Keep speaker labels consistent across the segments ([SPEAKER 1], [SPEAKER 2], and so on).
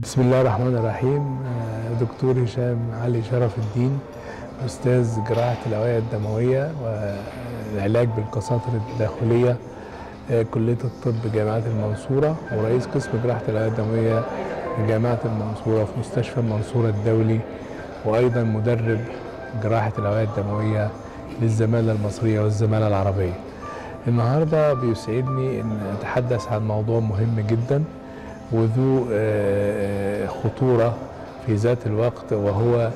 [SPEAKER 1] بسم الله الرحمن الرحيم. دكتور هشام علي شرف الدين، أستاذ جراحة الأوعية الدموية والعلاج بالقساطر التداخلية، كلية الطب جامعة المنصورة، ورئيس قسم جراحة الأوعية الدموية بجامعة المنصورة في مستشفى المنصورة الدولي، وأيضا مدرب جراحة الأوعية الدموية للزمالة المصرية والزمالة العربية. النهاردة بيسعدني أن أتحدث عن موضوع مهم جدا وذو خطورة في ذات الوقت، وهو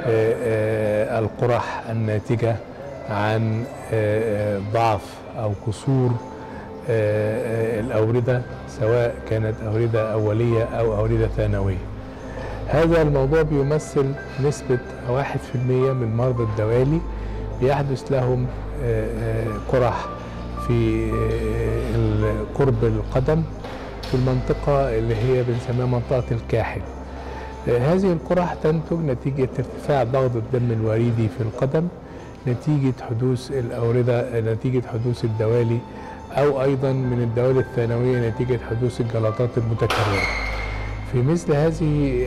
[SPEAKER 1] القرح الناتجة عن ضعف أو كسور الأوردة، سواء كانت أوردة أولية أو أوردة ثانوية. هذا الموضوع بيمثل نسبة 1% من مرضى الدوالي بيحدث لهم قرح في قرب القدم، في المنطقة اللي هي بنسميها منطقة الكاحل. هذه القرح تنتج نتيجة ارتفاع ضغط الدم الوريدي في القدم، نتيجة حدوث الأوردة، نتيجة حدوث الدوالي، أو أيضا من الدوالي الثانوية نتيجة حدوث الجلطات المتكررة. في مثل هذه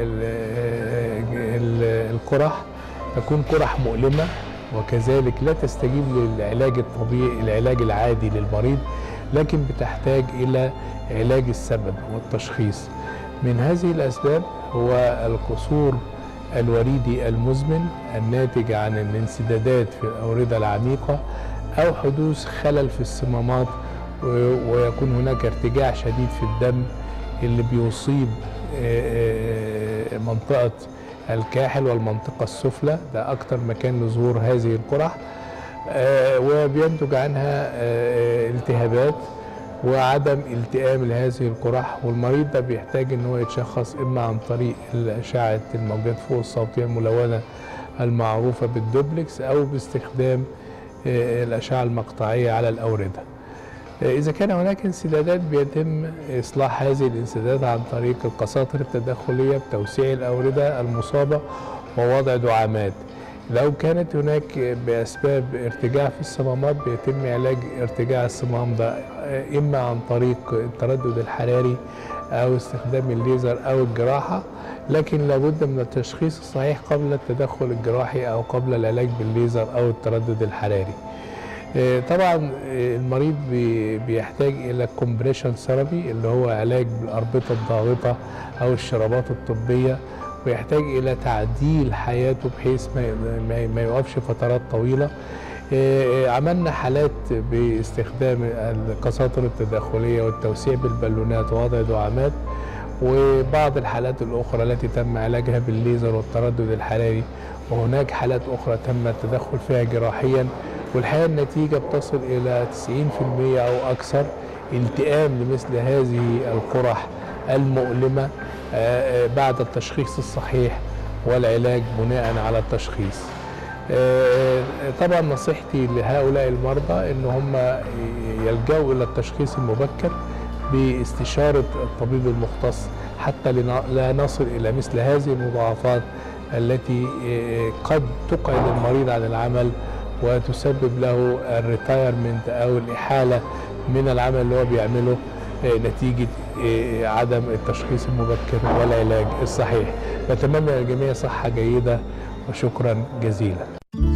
[SPEAKER 1] القرح تكون قرح مؤلمة، وكذلك لا تستجيب للعلاج الطبيعي، العلاج العادي للمريض، لكن بتحتاج إلى علاج السبب والتشخيص. من هذه الأسباب هو القصور الوريدي المزمن الناتج عن الانسدادات في الأوردة العميقة، أو حدوث خلل في الصمامات، ويكون هناك ارتجاع شديد في الدم اللي بيصيب منطقة الكاحل والمنطقة السفلى، ده أكتر مكان لظهور هذه القرح، وبينتج عنها التهابات وعدم التئام لهذه القرح. والمريض ده بيحتاج ان هو يتشخص اما عن طريق اشعه الموجات فوق الصوتيه الملونه المعروفه بالدوبلكس، او باستخدام الاشعه المقطعيه على الاورده. اذا كان هناك انسدادات بيتم اصلاح هذه الانسدادات عن طريق القساطر التداخليه بتوسيع الاورده المصابه ووضع دعامات. لو كانت هناك بأسباب ارتجاع في الصمامات بيتم علاج ارتجاع الصمام ده إما عن طريق التردد الحراري أو استخدام الليزر أو الجراحة، لكن لابد من التشخيص الصحيح قبل التدخل الجراحي أو قبل العلاج بالليزر أو التردد الحراري. طبعا المريض بيحتاج إلى كومبريشن ثيرابي، اللي هو علاج بالأربطة الضاغطة أو الشرابات الطبية، ويحتاج إلى تعديل حياته بحيث ما يوقفش فترات طويلة. عملنا حالات باستخدام القساطر التداخلية والتوسيع بالبالونات ووضع دعامات، وبعض الحالات الأخرى التي تم علاجها بالليزر والتردد الحراري، وهناك حالات أخرى تم التدخل فيها جراحيا، والحقيقة النتيجة بتصل إلى 90% أو أكثر التئام لمثل هذه القرح المؤلمة بعد التشخيص الصحيح والعلاج بناء على التشخيص. طبعا نصيحتي لهؤلاء المرضى ان هم يلجأوا الى التشخيص المبكر باستشارة الطبيب المختص، حتى لا نصل الى مثل هذه المضاعفات التي قد تقعد المريض عن العمل وتسبب له الريتايرمنت او الاحالة من العمل اللي هو بيعمله نتيجة عدم التشخيص المبكر والعلاج الصحيح. بتمنى للجميع صحة جيدة، وشكرا جزيلا.